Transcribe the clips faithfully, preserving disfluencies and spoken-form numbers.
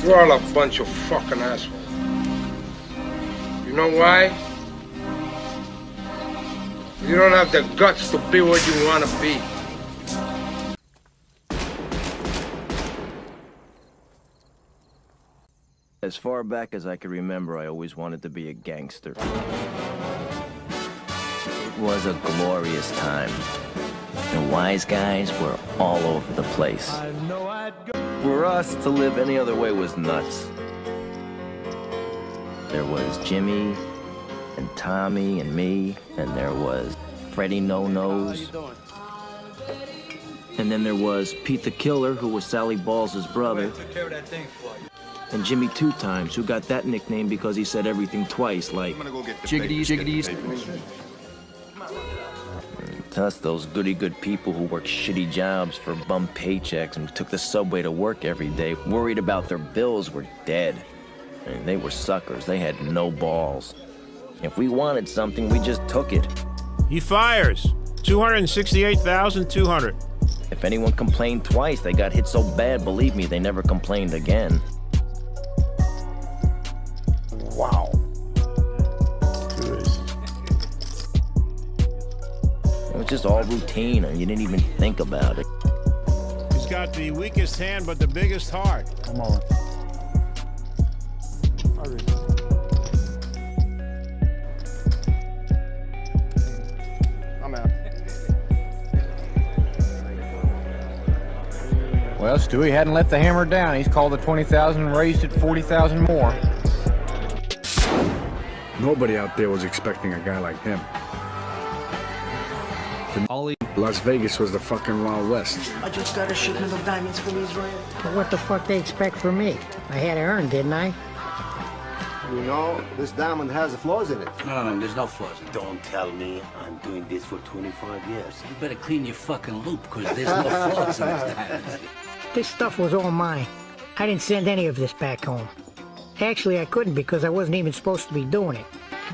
You're all a bunch of fucking assholes. You know why? You don't have the guts to be what you want to be. As far back as I can remember, I always wanted to be a gangster. It was a glorious time. The wise guys were all over the place. I know I'd go. For us, to live any other way was nuts. There was Jimmy, and Tommy, and me, and there was Freddie No-Nose. And then there was Pete the Killer, who was Sally Balls' brother. And Jimmy Two Times, who got that nickname because he said everything twice, like jiggity, jiggity. To us, those goody-good people who worked shitty jobs for bum paychecks and took the subway to work every day, worried about their bills, were dead. I mean, they were suckers. They had no balls. If we wanted something, we just took it. He fires. two hundred sixty-eight thousand two hundred. If anyone complained twice, they got hit so bad, believe me, they never complained again. Wow. Good. It was just all routine, and you didn't even think about it. He's got the weakest hand, but the biggest heart. Come on. I'm out. Well, Stewie hadn't let the hammer down. He's called the twenty thousand and raised it forty thousand more. Nobody out there was expecting a guy like him. Ollie. Las Vegas was the fucking Wild West. I just got a shipment of diamonds from Israel. But what the fuck they expect from me? I had to earn, didn't I? You know, this diamond has flaws in it. No, no, there's no flaws. Don't tell me I'm doing this for twenty-five years. You better clean your fucking loop, because there's no flaws in this diamond. This stuff was all mine. I didn't send any of this back home. Actually, I couldn't because I wasn't even supposed to be doing it.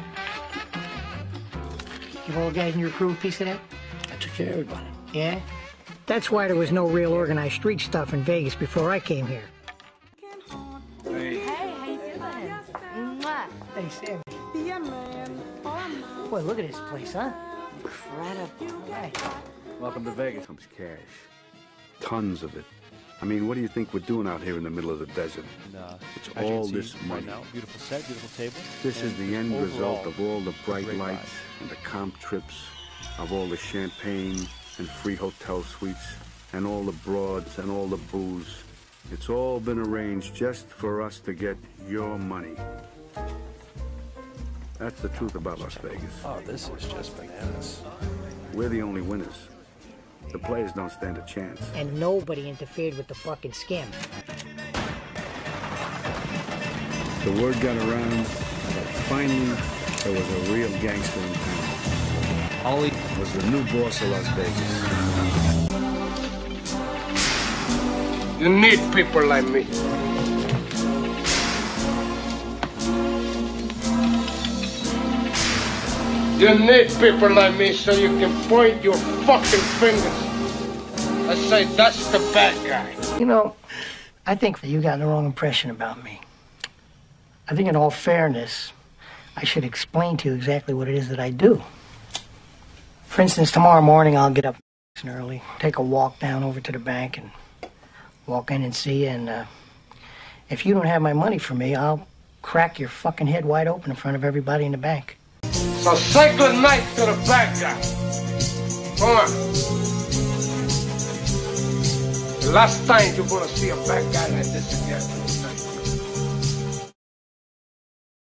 Give all the guys in your crew a piece of that? I took care of everybody. Yeah? That's why there was no real organized street stuff in Vegas before I came here. Hey, how you doing? Mwah. Hey, Sammy. Yeah, man. Boy, look at this place, huh? Incredible. Right. Welcome to Vegas. Comes cash. Tons of it. I mean, what do you think we're doing out here in the middle of the desert? And, uh, it's all this money. Right now, beautiful set, beautiful table. This is the end overall, result of all the bright great lights vibe. and the comp trips, of all the champagne and free hotel suites, and all the broads and all the booze. It's all been arranged just for us to get your money. That's the truth about Las Vegas. Oh, this is just bananas. We're the only winners. The players don't stand a chance. And nobody interfered with the fucking scam. The word got around that finally there was a real gangster in town. Ollie was the new boss of Las Vegas. You need people like me. You need people like me so you can point your fucking fingers and say, that's the bad guy. You know, I think you got the wrong impression about me. I think in all fairness, I should explain to you exactly what it is that I do. For instance, tomorrow morning I'll get up early, take a walk down over to the bank and walk in and see you, and uh, if you don't have my money for me, I'll crack your fucking head wide open in front of everybody in the bank. So say good night to the bad guy. Come on. The last time you're gonna see a bad guy like this again.